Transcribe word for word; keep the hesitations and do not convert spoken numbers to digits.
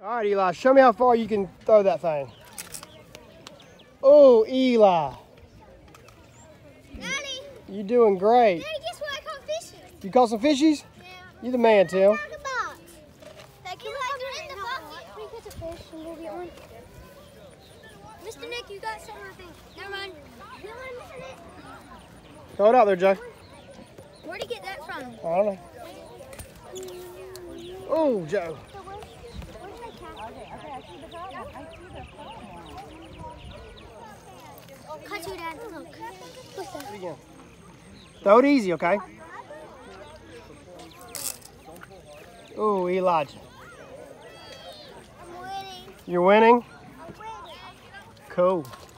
All right, Eli, show me how far you can throw that thing. Oh, Eli. Daddy. You're doing great. Daddy, guess what? I caught fishes. You caught some fishies? Yeah. You the man, Tim. Like a box. Like, can I do it in the bucket? We catch a fish and we'll get one. Mister Nick, you got something, I think. Never mind. Never mind, Mister Nick. Throw it out there, Joe. Where'd he get that from? I don't know. Oh, Joe. Cut you, Dad. Look. What's that? Again. Throw it easy, okay? Oh, Elijah. I'm winning. You're winning? I'm winning. Cool.